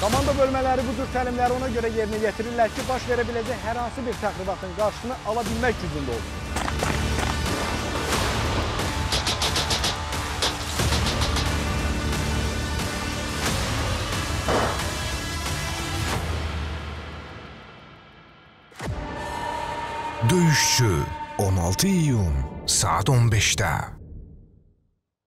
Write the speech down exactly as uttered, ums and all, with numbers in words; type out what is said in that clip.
Komanda bölmələri bu cür təlimləri ona görə yerinə yetirirlər ki, baş verə biləcək hər hansı bir təxribatın qarşısını ala bilmək gücündə olur. Döyüşçü on altı iyun saat on beşdə.